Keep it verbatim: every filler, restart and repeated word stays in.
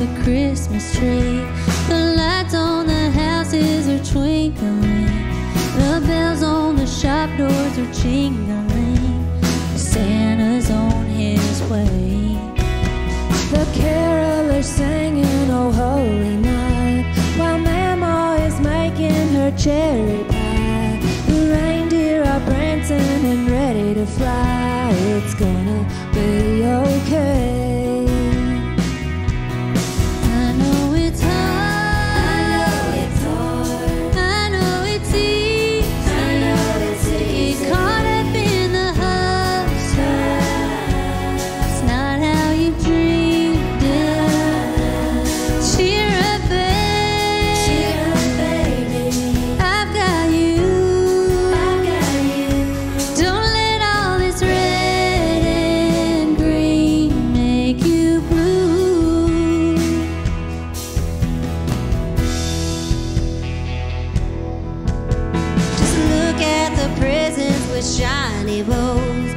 the Christmas tree. The lights on the houses are twinkling, the bells on the shop doors are jingling. Santa's on his way. The carolers singing "Oh Holy Night," while Mama is making her cherry pie. The reindeer are prancing and ready to fly. It's gonna be okay. Presents with shiny bows,